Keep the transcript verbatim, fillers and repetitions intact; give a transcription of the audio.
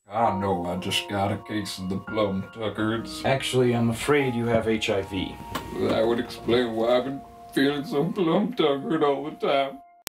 I know, I just got a case of the Plum Tuckrds. Actually, I'm afraid you have H I V. That would explain why I've been feeling so plum tuckered all the time.